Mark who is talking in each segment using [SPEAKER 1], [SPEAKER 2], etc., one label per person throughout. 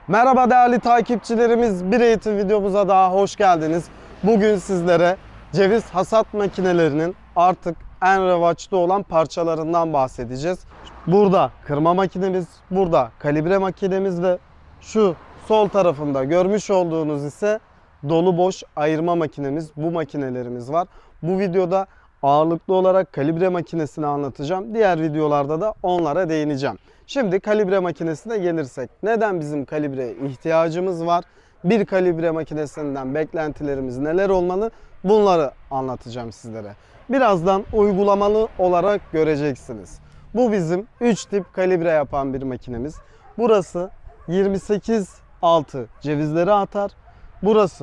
[SPEAKER 1] Merhaba değerli takipçilerimiz, bir eğitim videomuza daha hoş geldiniz. Bugün sizlere ceviz hasat makinelerinin artık en revaçta olan parçalarından bahsedeceğiz. Burada kırma makinemiz, burada kalibre makinemiz ve şu sol tarafında görmüş olduğunuz ise dolu boş ayırma makinemiz. Bu makinelerimiz var. Bu videoda ağırlıklı olarak kalibre makinesini anlatacağım. Diğer videolarda da onlara değineceğim. Şimdi kalibre makinesine gelirsek, neden bizim kalibreye ihtiyacımız var? Bir kalibre makinesinden beklentilerimiz neler olmalı? Bunları anlatacağım sizlere. Birazdan uygulamalı olarak göreceksiniz. Bu bizim 3 tip kalibre yapan bir makinemiz. Burası 28-6 cevizleri atar. Burası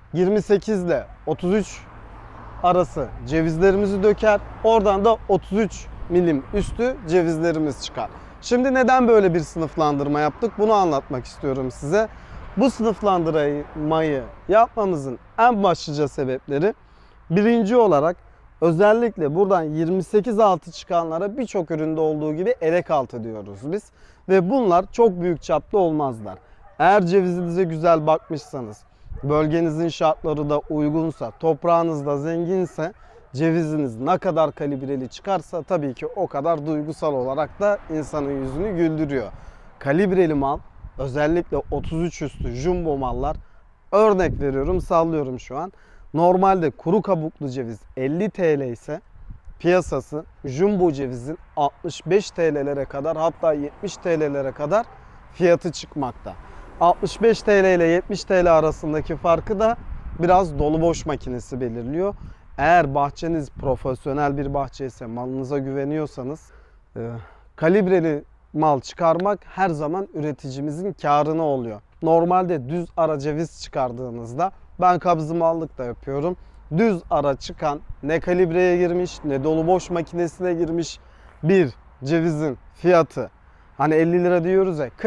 [SPEAKER 1] 28 ile 33 arası cevizlerimizi döker. Oradan da 33 milim üstü cevizlerimiz çıkar. Şimdi neden böyle bir sınıflandırma yaptık? Bunu anlatmak istiyorum size. Bu sınıflandırmayı yapmamızın en başlıca sebepleri, birinci olarak özellikle buradan 28-6 çıkanlara birçok üründe olduğu gibi elek altı diyoruz biz. Ve bunlar çok büyük çapta olmazlar. Eğer cevizinize güzel bakmışsanız, bölgenizin şartları da uygunsa, toprağınız da zenginse, ceviziniz ne kadar kalibreli çıkarsa tabii ki o kadar duygusal olarak da insanın yüzünü güldürüyor. Kalibreli mal, özellikle 33 üstü jumbo mallar, örnek veriyorum, sallıyorum şu an. Normalde kuru kabuklu ceviz 50 TL ise piyasası jumbo cevizin 65 TL'lere kadar, hatta 70 TL'lere kadar fiyatı çıkmakta. 65 TL ile 70 TL arasındaki farkı da biraz dolu boş makinesi belirliyor. Eğer bahçeniz profesyonel bir bahçe ise, malınıza güveniyorsanız, kalibreli mal çıkarmak her zaman üreticimizin karına oluyor. Normalde düz ara ceviz çıkardığınızda, ben kabzımallık da yapıyorum, düz ara çıkan, ne kalibreye girmiş ne dolu boş makinesine girmiş bir cevizin fiyatı, hani 50 lira diyoruz ya,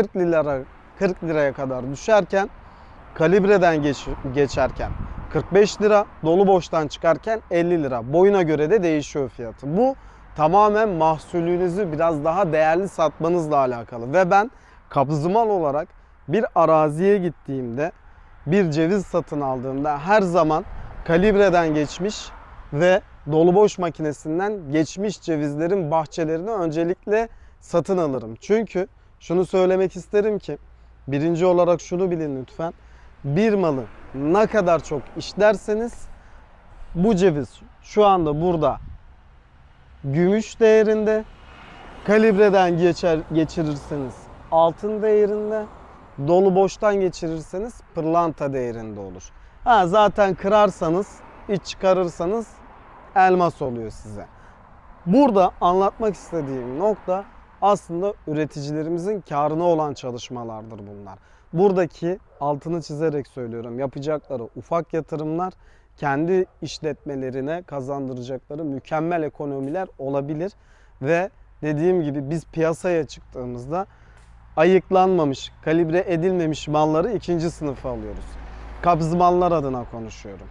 [SPEAKER 1] 40 liraya kadar düşerken, kalibreden geçerken 45 lira, dolu boştan çıkarken 50 lira. Boyuna göre de değişiyor fiyatı. Bu tamamen mahsulünüzü biraz daha değerli satmanızla alakalı. Ve ben kabzımal olarak bir araziye gittiğimde, bir ceviz satın aldığımda her zaman kalibreden geçmiş ve dolu boş makinesinden geçmiş cevizlerin bahçelerini öncelikle satın alırım. Çünkü şunu söylemek isterim ki, birinci olarak şunu bilin lütfen. Bir malı ne kadar çok işlerseniz, bu ceviz şu anda burada gümüş değerinde, kalibreden geçirirseniz altın değerinde, dolu boştan geçirirseniz pırlanta değerinde olur. Zaten kırarsanız, iç çıkarırsanız elmas oluyor size. Burada anlatmak istediğim nokta aslında üreticilerimizin karına olan çalışmalardır bunlar. Buradaki, altını çizerek söylüyorum, yapacakları ufak yatırımlar kendi işletmelerine kazandıracakları mükemmel ekonomiler olabilir. Ve dediğim gibi biz piyasaya çıktığımızda ayıklanmamış, kalibre edilmemiş malları ikinci sınıfa alıyoruz. Kabzımallar adına konuşuyorum.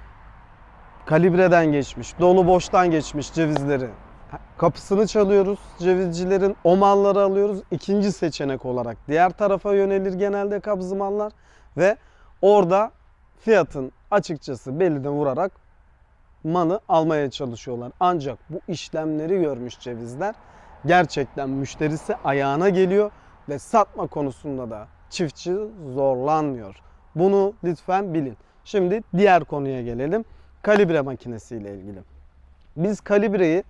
[SPEAKER 1] Kalibreden geçmiş, dolu boştan geçmiş cevizleri kapısını çalıyoruz. Cevizcilerin o malları alıyoruz. İkinci seçenek olarak diğer tarafa yönelir genelde kabzımallar ve orada fiyatın açıkçası beline vurarak malı almaya çalışıyorlar. Ancak bu işlemleri görmüş cevizler gerçekten müşterisi ayağına geliyor ve satma konusunda da çiftçi zorlanmıyor. Bunu lütfen bilin. Şimdi diğer konuya gelelim. Kalibre makinesi ile ilgili. Biz kalibreyi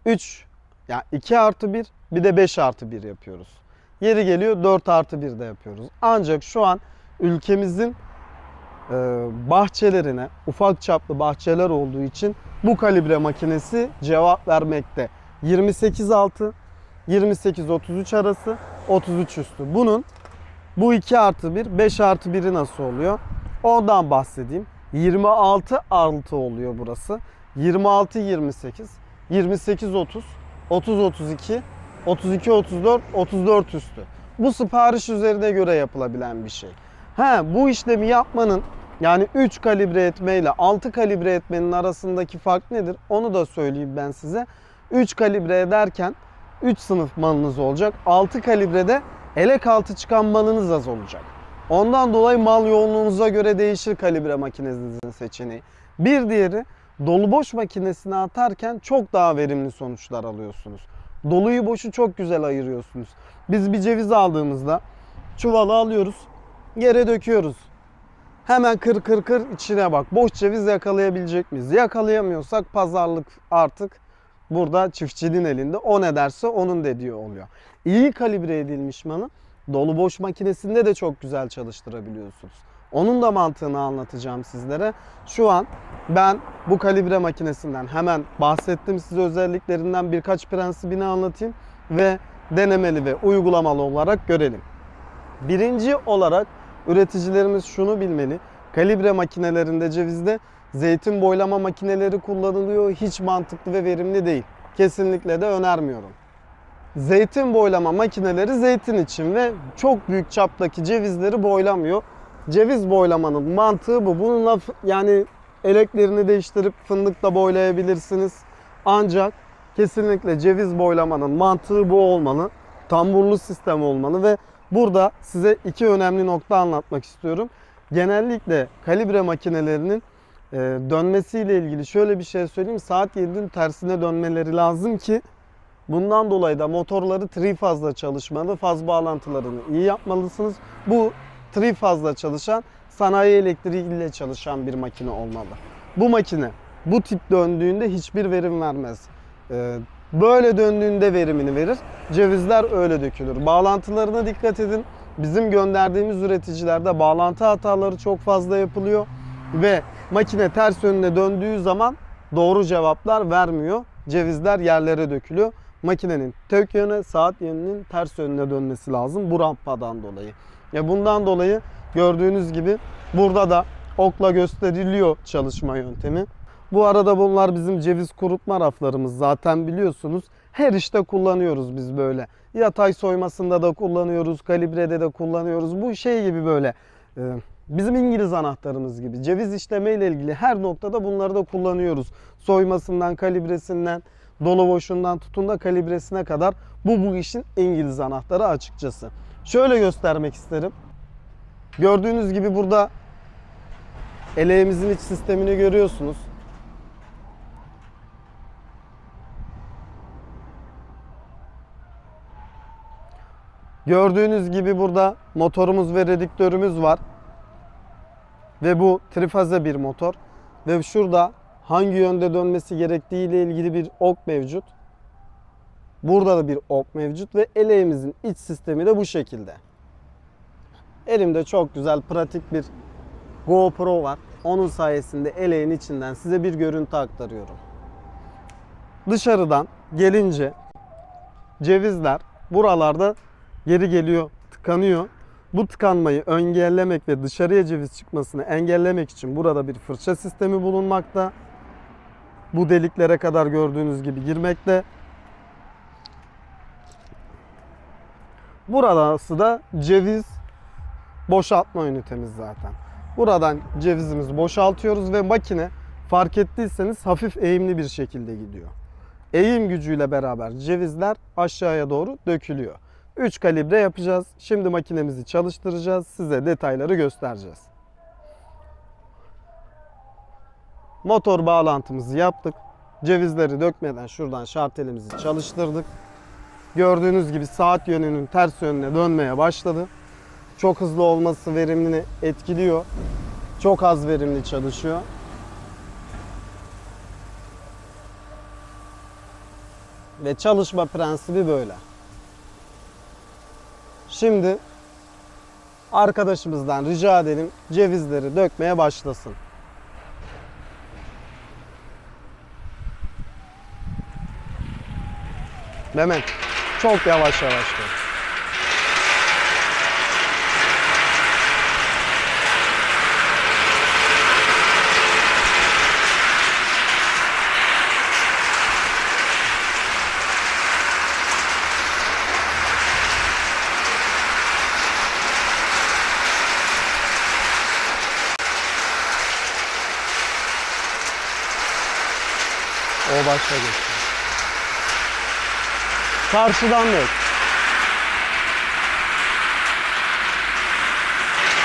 [SPEAKER 1] 2+1 bir de 5+1 yapıyoruz. Yeri geliyor 4+1 de yapıyoruz. Ancak şu an ülkemizin bahçelerine, ufak çaplı bahçeler olduğu için bu kalibre makinesi cevap vermekte. 28-6, 28-33 arası, 33 üstü. Bu 2+1, 5+1'i nasıl oluyor? Ondan bahsedeyim. 26-6 oluyor burası. 26-28, 28-30, 30-32, 32-34, 34 üstü. Bu sipariş üzerine göre yapılabilen bir şey. Bu işlemi yapmanın, yani 3 kalibre etme ile 6 kalibre etmenin arasındaki fark nedir? Onu da söyleyeyim ben size. 3 kalibre ederken 3 sınıf malınız olacak. 6 kalibrede elek altı çıkan malınız az olacak. Ondan dolayı mal yoğunluğunuza göre değişir kalibre makinenizin seçeneği. Bir diğeri, dolu boş makinesine atarken çok daha verimli sonuçlar alıyorsunuz. Doluyu boşu çok güzel ayırıyorsunuz. Biz bir ceviz aldığımızda çuvalı alıyoruz, yere döküyoruz. Hemen kır kır kır içine bak. Boş ceviz yakalayabilecek miyiz? Yakalayamıyorsak pazarlık artık burada çiftçinin elinde. O ne derse onun dediği oluyor. İyi kalibre edilmiş malı dolu boş makinesinde de çok güzel çalıştırabiliyorsunuz. Onun da mantığını anlatacağım sizlere. Şu an ben bu kalibre makinesinden hemen bahsettim size, özelliklerinden birkaç prensibini anlatayım ve denemeli ve uygulamalı olarak görelim. Birinci olarak üreticilerimiz şunu bilmeli. Kalibre makinelerinde cevizde zeytin boylama makineleri kullanılıyor. Hiç mantıklı ve verimli değil. Kesinlikle de önermiyorum. Zeytin boylama makineleri zeytin için ve çok büyük çaptaki cevizleri boylamıyor. Ceviz boylamanın mantığı bu. Bununla yani eleklerini değiştirip fındıkla boylayabilirsiniz. Ancak kesinlikle ceviz boylamanın mantığı bu olmalı. Tamburlu sistem olmalı ve burada size iki önemli nokta anlatmak istiyorum. Genellikle kalibre makinelerinin dönmesiyle ilgili şöyle bir şey söyleyeyim. Saat 7'nin tersine dönmeleri lazım ki bundan dolayı da motorları trifazla çalışmalı. Faz bağlantılarını iyi yapmalısınız. Bu trifazla çalışan, sanayi elektriğiyle çalışan bir makine olmalı. Bu makine bu tip döndüğünde hiçbir verim vermez. Böyle döndüğünde verimini verir. Cevizler öyle dökülür. Bağlantılarına dikkat edin. Bizim gönderdiğimiz üreticilerde bağlantı hataları çok fazla yapılıyor ve makine ters yönüne döndüğü zaman doğru cevaplar vermiyor. Cevizler yerlere dökülüyor. Makinenin tek yöne, saat yönünün ters yönüne dönmesi lazım bu rampadan dolayı. Bundan dolayı gördüğünüz gibi burada da okla gösteriliyor çalışma yöntemi. Bu arada bunlar bizim ceviz kurutma raflarımız, zaten biliyorsunuz. Her işte kullanıyoruz biz böyle. Yatay soymasında da kullanıyoruz, kalibrede de kullanıyoruz. Bu şey gibi böyle bizim İngiliz anahtarımız gibi. Ceviz işleme ile ilgili her noktada bunları da kullanıyoruz. Soymasından, kalibresinden, dolu boşundan tutun da kalibresine kadar bu işin İngiliz anahtarı açıkçası. Şöyle göstermek isterim. Gördüğünüz gibi burada eleğimizin iç sistemini görüyorsunuz. Gördüğünüz gibi burada motorumuz ve redüktörümüz var. Ve bu trifaze bir motor. Ve şurada hangi yönde dönmesi gerektiği ile ilgili bir ok mevcut. Burada da bir ok mevcut ve eleğimizin iç sistemi de bu şekilde. Elimde çok güzel pratik bir GoPro var. Onun sayesinde eleğin içinden size bir görüntü aktarıyorum. Dışarıdan gelince cevizler buralarda geri geliyor, tıkanıyor. Bu tıkanmayı engellemek ve dışarıya ceviz çıkmasını engellemek için burada bir fırça sistemi bulunmakta. Bu deliklere kadar gördüğünüz gibi girmekte. Burası da ceviz boşaltma ünitemiz zaten. Buradan cevizimizi boşaltıyoruz ve makine, fark ettiyseniz, hafif eğimli bir şekilde gidiyor. Eğim gücüyle beraber cevizler aşağıya doğru dökülüyor. 3 kalibre yapacağız. Şimdi makinemizi çalıştıracağız. Size detayları göstereceğiz. Motor bağlantımızı yaptık. Cevizleri dökmeden şuradan şartelimizi çalıştırdık. Gördüğünüz gibi saat yönünün ters yönüne dönmeye başladı. Çok hızlı olması verimini etkiliyor. Çok az verimli çalışıyor. Ve çalışma prensibi böyle. Şimdi arkadaşımızdan rica edelim, cevizleri dökmeye başlasın. Mehmet, çok yavaş yavaş dök. O başa geçti. Karşıdan dök.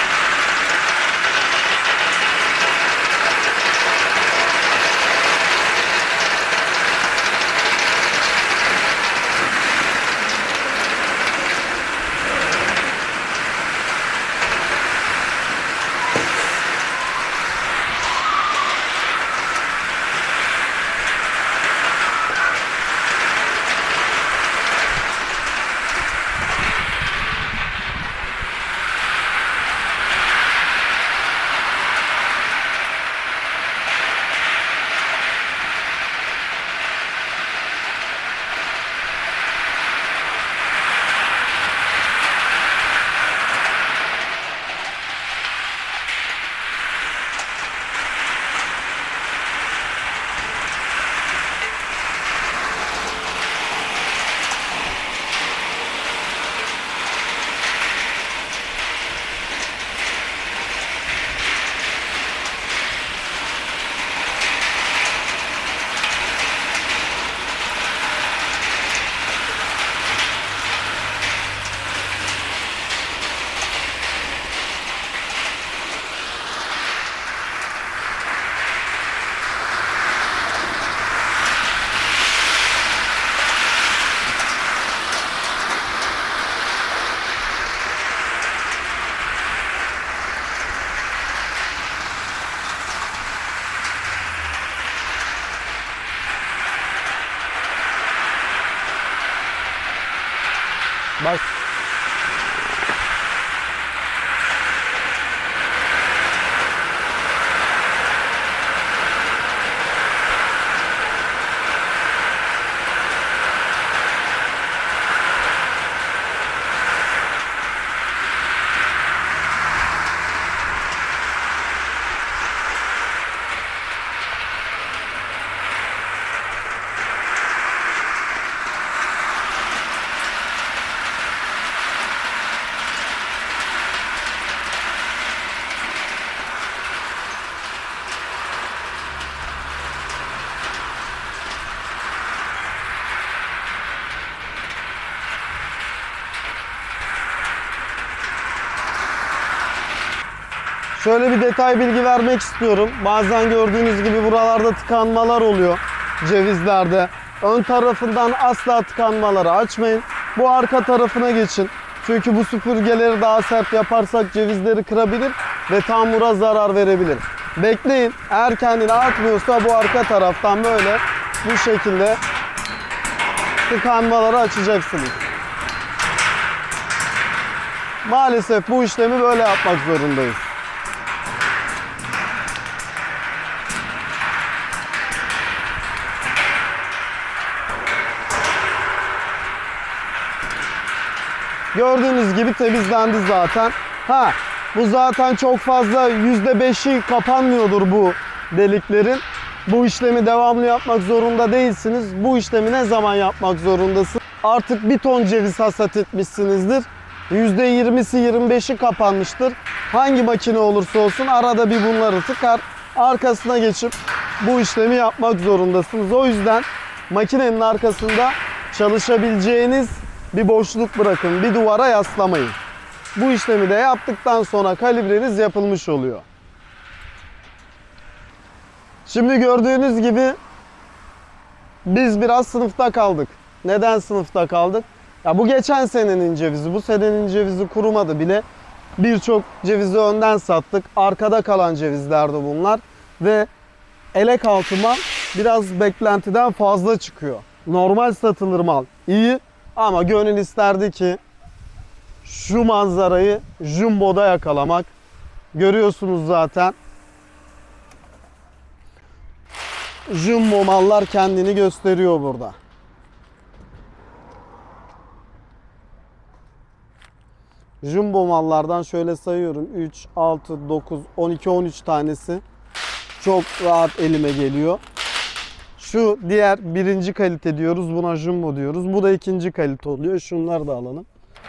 [SPEAKER 1] Baş. Şöyle bir detay bilgi vermek istiyorum. Bazen gördüğünüz gibi buralarda tıkanmalar oluyor cevizlerde. Ön tarafından asla tıkanmaları açmayın. Bu arka tarafına geçin. Çünkü bu süpürgeleri daha sert yaparsak cevizleri kırabilir ve tambura zarar verebilir. Bekleyin. Eğer kendini atmıyorsa bu arka taraftan böyle bu şekilde tıkanmaları açacaksınız. Maalesef bu işlemi böyle yapmak zorundayız. Gördüğünüz gibi temizlendi zaten. Bu zaten çok fazla %5'i kapanmıyordur bu deliklerin. Bu işlemi devamlı yapmak zorunda değilsiniz. Bu işlemi ne zaman yapmak zorundasınız? Artık bir ton ceviz hasat etmişsinizdir. %20'si 25'i kapanmıştır. Hangi makine olursa olsun arada bir bunları tıkar. Arkasına geçip bu işlemi yapmak zorundasınız. O yüzden makinenin arkasında çalışabileceğiniz bir boşluk bırakın. Bir duvara yaslamayın. Bu işlemi de yaptıktan sonra kalibreniz yapılmış oluyor. Şimdi gördüğünüz gibi biz biraz sınıfta kaldık. Neden sınıfta kaldık? Ya bu geçen senenin cevizi. Bu senenin cevizi kurumadı bile. Birçok cevizi önden sattık. Arkada kalan cevizlerdi bunlar. Ve elek altı mal biraz beklentiden fazla çıkıyor. Normal satılır mal iyi. Ama gönül isterdi ki şu manzarayı jumbo'da yakalamak. Görüyorsunuz zaten. Jumbo mallar kendini gösteriyor burada. Jumbo mallardan şöyle sayıyorum. 3, 6, 9, 12, 13 tanesi çok rahat elime geliyor. Şu diğer birinci kalite diyoruz. Buna jumbo diyoruz. Bu da ikinci kalite oluyor. Şunları da alalım.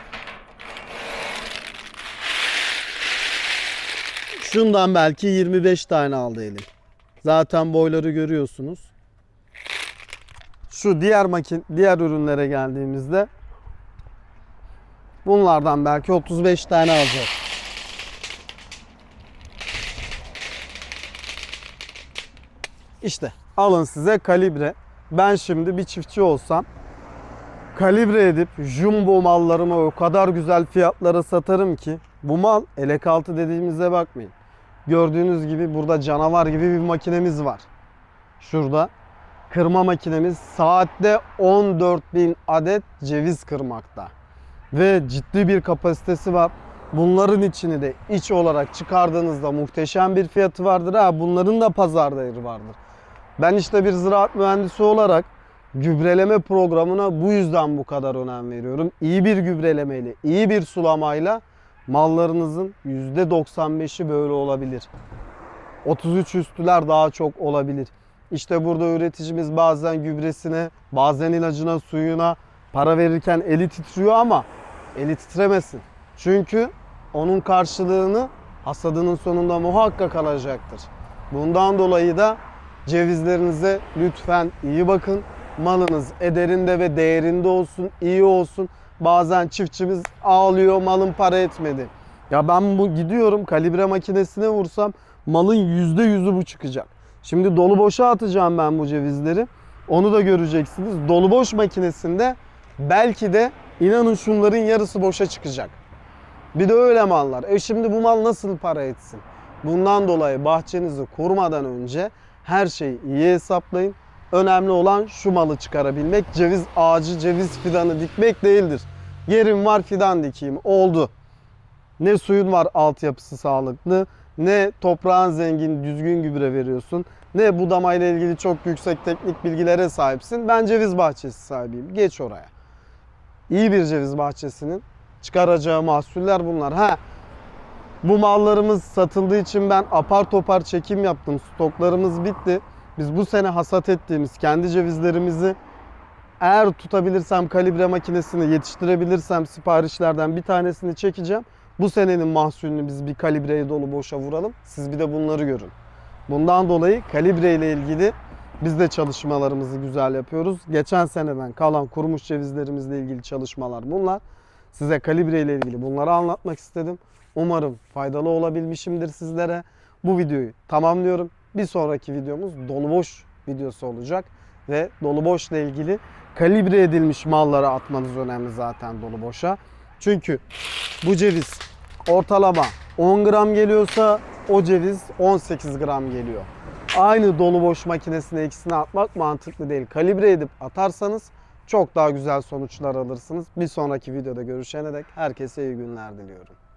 [SPEAKER 1] Şundan belki 25 tane aldı elim. Zaten boyları görüyorsunuz. Şu diğer ürünlere geldiğimizde bunlardan belki 35 tane alacak. İşte alın size kalibre. Ben şimdi bir çiftçi olsam kalibre edip jumbo mallarımı o kadar güzel fiyatlara satarım ki bu mal elek altı dediğimize bakmayın. Gördüğünüz gibi burada canavar gibi bir makinemiz var. Şurada kırma makinemiz saatte 14.000 adet ceviz kırmakta. Ve ciddi bir kapasitesi var. Bunların içini de iç olarak çıkardığınızda muhteşem bir fiyatı vardır. Bunların da pazar değeri vardır. Ben işte bir ziraat mühendisi olarak gübreleme programına bu yüzden bu kadar önem veriyorum. İyi bir gübrelemeyle, iyi bir sulamayla mallarınızın %95'i böyle olabilir. 33 üstüler daha çok olabilir. İşte burada üreticimiz bazen gübresine, bazen ilacına, suyuna para verirken eli titriyor ama eli titremesin. Çünkü onun karşılığını hasadının sonunda muhakkak alacaktır. Bundan dolayı da cevizlerinize lütfen iyi bakın. Malınız ederinde ve değerinde olsun, iyi olsun. Bazen çiftçimiz ağlıyor, malın para etmedi. Ya ben bu gidiyorum kalibre makinesine vursam malın %100'ü bu çıkacak. Şimdi dolu boşa atacağım ben bu cevizleri. Onu da göreceksiniz. Dolu boş makinesinde belki de inanın şunların yarısı boşa çıkacak. Bir de öyle mallar. Şimdi bu mal nasıl para etsin? Bundan dolayı bahçenizi kurmadan önce her şeyi iyi hesaplayın. Önemli olan şu malı çıkarabilmek. Ceviz ağacı, ceviz fidanı dikmek değildir. Yerim var, fidan dikeyim. Oldu. Ne suyun var, altyapısı sağlıklı, ne toprağın zengin, düzgün gübre veriyorsun, ne budamayla ilgili çok yüksek teknik bilgilere sahipsin. Ben ceviz bahçesi sahibiyim. Geç oraya. İyi bir ceviz bahçesinin çıkaracağı mahsuller bunlar. Bu mallarımız satıldığı için ben apar topar çekim yaptım. Stoklarımız bitti. Biz bu sene hasat ettiğimiz kendi cevizlerimizi eğer tutabilirsem, kalibre makinesini yetiştirebilirsem siparişlerden bir tanesini çekeceğim. Bu senenin mahsulünü biz bir kalibreyi dolu boşa vuralım. Siz bir de bunları görün. Bundan dolayı kalibre ile ilgili biz de çalışmalarımızı güzel yapıyoruz. Geçen seneden kalan kurumuş cevizlerimizle ilgili çalışmalar bunlar. Size kalibre ile ilgili bunları anlatmak istedim. Umarım faydalı olabilmişimdir sizlere. Bu videoyu tamamlıyorum. Bir sonraki videomuz dolu boş videosu olacak. Ve dolu boşla ilgili kalibre edilmiş malları atmanız önemli zaten dolu boşa. Çünkü bu ceviz ortalama 10 gram geliyorsa o ceviz 18 gram geliyor. Aynı dolu boş makinesine ikisini atmak mantıklı değil. Kalibre edip atarsanız çok daha güzel sonuçlar alırsınız. Bir sonraki videoda görüşene dek herkese iyi günler diliyorum.